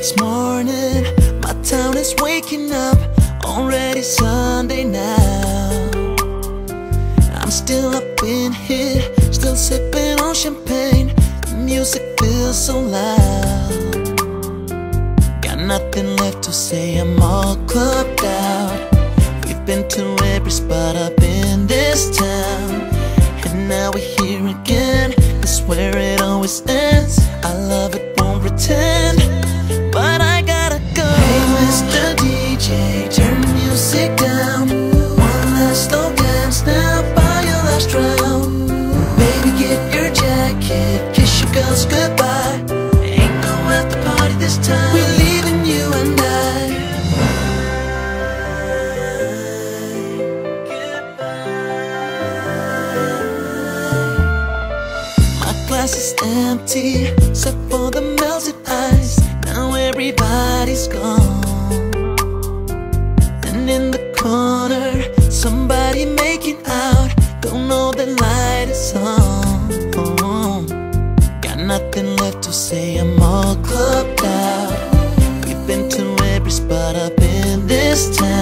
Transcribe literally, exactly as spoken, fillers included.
It's morning, my town is waking up. Already Sunday now. I'm still up in here, still sipping on champagne. The music feels so loud. Got nothing left to say, I'm all clubbed out. We've been to every spot up in this town, and now we're here again. It's where it always ends. I love it, won't pretend, but I gotta go. Hey Mister D J, turn the music down. One last slow dance now, buy your last round. Baby, get your jacket, kiss your girls goodbye. Ain't no after party this time, we're leaving you and I. My glass is empty, except for the melted ice. Now everybody's gone, and in the corner, somebody making out. Don't know the light is on. Got nothing left to say, I'm all clubbed out. We've been to every spot up in this town,